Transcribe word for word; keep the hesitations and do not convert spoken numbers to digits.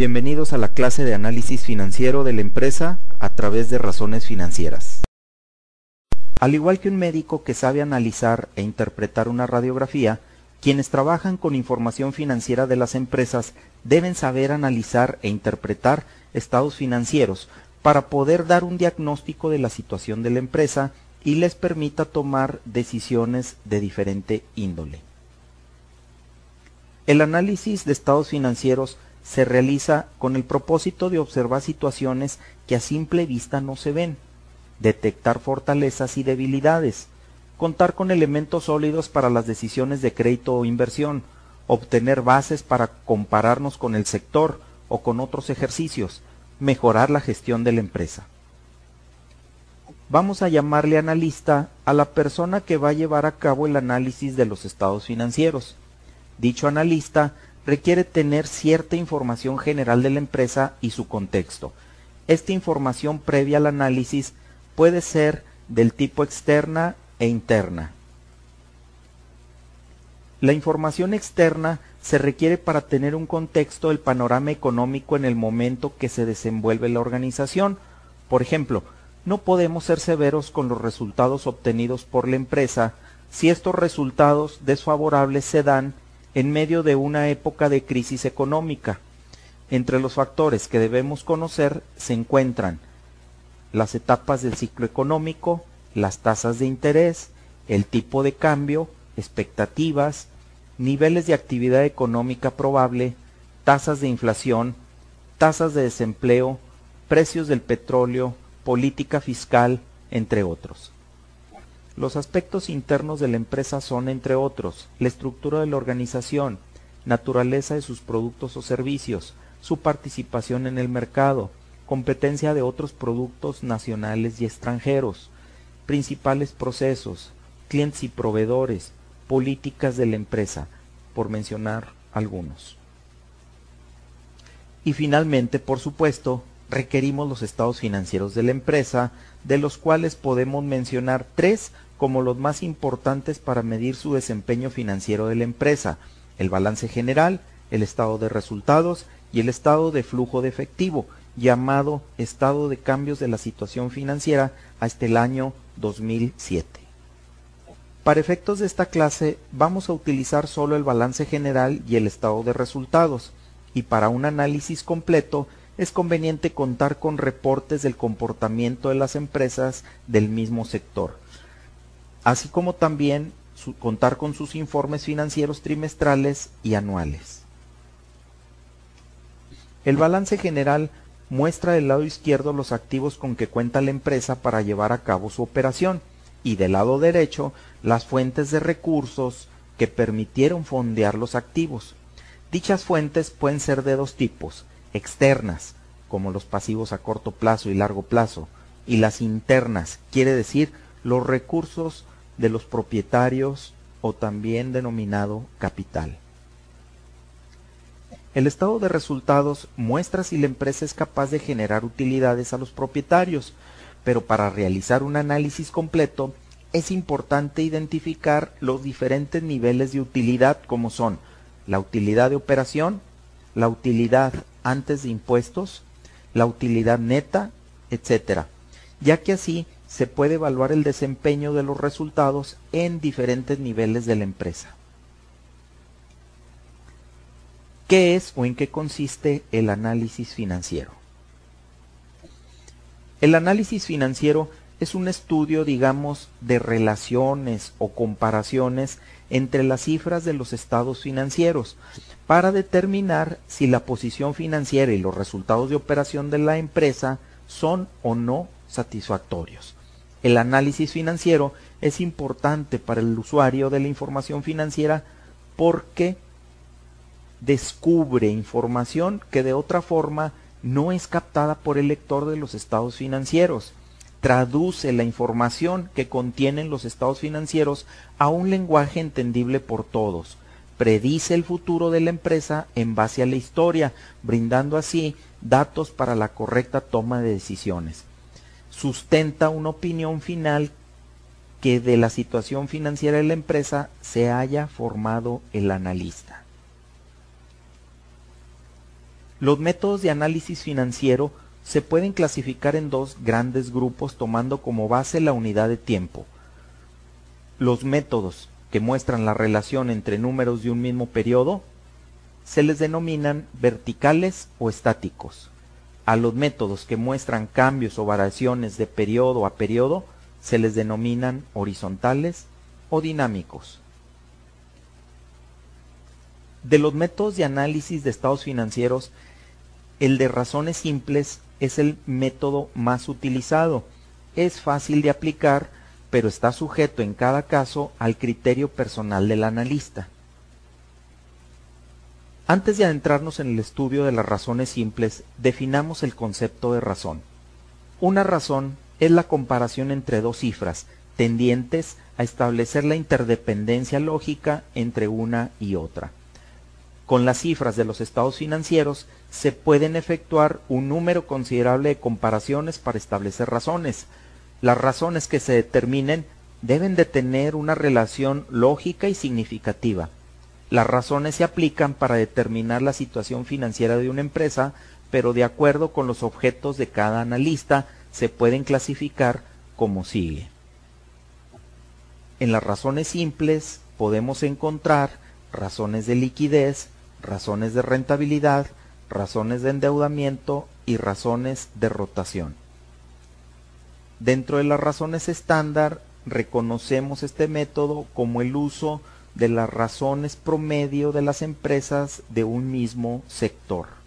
Bienvenidos a la clase de análisis financiero de la empresa a través de razones financieras. Al igual que un médico que sabe analizar e interpretar una radiografía, quienes trabajan con información financiera de las empresas deben saber analizar e interpretar estados financieros para poder dar un diagnóstico de la situación de la empresa y les permita tomar decisiones de diferente índole. El análisis de estados financieros se realiza con el propósito de observar situaciones que a simple vista no se ven, detectar fortalezas y debilidades, contar con elementos sólidos para las decisiones de crédito o inversión, obtener bases para compararnos con el sector o con otros ejercicios, mejorar la gestión de la empresa. Vamos a llamarle analista a la persona que va a llevar a cabo el análisis de los estados financieros. Dicho analista requiere tener cierta información general de la empresa y su contexto. Esta información previa al análisis puede ser del tipo externa e interna. La información externa se requiere para tener un contexto del panorama económico en el momento que se desenvuelve la organización. Por ejemplo, no podemos ser severos con los resultados obtenidos por la empresa si estos resultados desfavorables se dan en medio de una época de crisis económica. Entre los factores que debemos conocer se encuentran las etapas del ciclo económico, las tasas de interés, el tipo de cambio, expectativas, niveles de actividad económica probable, tasas de inflación, tasas de desempleo, precios del petróleo, política fiscal, entre otros. Los aspectos internos de la empresa son, entre otros, la estructura de la organización, naturaleza de sus productos o servicios, su participación en el mercado, competencia de otros productos nacionales y extranjeros, principales procesos, clientes y proveedores, políticas de la empresa, por mencionar algunos. Y finalmente, por supuesto, requerimos los estados financieros de la empresa, de los cuales podemos mencionar tres como los más importantes para medir su desempeño financiero de la empresa: el balance general, el estado de resultados y el estado de flujo de efectivo, llamado estado de cambios de la situación financiera hasta el año dos mil siete. Para efectos de esta clase vamos a utilizar solo el balance general y el estado de resultados, y para un análisis completo es conveniente contar con reportes del comportamiento de las empresas del mismo sector, así como también su, contar con sus informes financieros trimestrales y anuales. El balance general muestra del lado izquierdo los activos con que cuenta la empresa para llevar a cabo su operación, y del lado derecho las fuentes de recursos que permitieron fondear los activos. Dichas fuentes pueden ser de dos tipos: externas, como los pasivos a corto plazo y largo plazo, y las internas, quiere decir los recursos de los propietarios, o también denominado capital. El estado de resultados muestra si la empresa es capaz de generar utilidades a los propietarios, pero para realizar un análisis completo es importante identificar los diferentes niveles de utilidad, como son la utilidad de operación, la utilidad antes de impuestos, la utilidad neta, etcétera, ya que así se puede evaluar el desempeño de los resultados en diferentes niveles de la empresa. ¿Qué es o en qué consiste el análisis financiero? El análisis financiero es un estudio, digamos, de relaciones o comparaciones entre las cifras de los estados financieros para determinar si la posición financiera y los resultados de operación de la empresa son o no satisfactorios. El análisis financiero es importante para el usuario de la información financiera porque descubre información que de otra forma no es captada por el lector de los estados financieros. Traduce la información que contienen los estados financieros a un lenguaje entendible por todos. Predice el futuro de la empresa en base a la historia, brindando así datos para la correcta toma de decisiones. Sustenta una opinión final que de la situación financiera de la empresa se haya formado el analista. Los métodos de análisis financiero se pueden clasificar en dos grandes grupos tomando como base la unidad de tiempo. Los métodos que muestran la relación entre números de un mismo periodo se les denominan verticales o estáticos. A los métodos que muestran cambios o variaciones de periodo a periodo se les denominan horizontales o dinámicos. De los métodos de análisis de estados financieros, el de razones simples es el método más utilizado. Es fácil de aplicar, pero está sujeto en cada caso al criterio personal del analista. Antes de adentrarnos en el estudio de las razones simples, definamos el concepto de razón. Una razón es la comparación entre dos cifras, tendientes a establecer la interdependencia lógica entre una y otra. Con las cifras de los estados financieros se pueden efectuar un número considerable de comparaciones para establecer razones. Las razones que se determinen deben de tener una relación lógica y significativa. Las razones se aplican para determinar la situación financiera de una empresa, pero de acuerdo con los objetos de cada analista se pueden clasificar como sigue. En las razones simples podemos encontrar razones de liquidez, razones de rentabilidad, razones de endeudamiento y razones de rotación. Dentro de las razones estándar reconocemos este método como el uso de las razones promedio de las empresas de un mismo sector.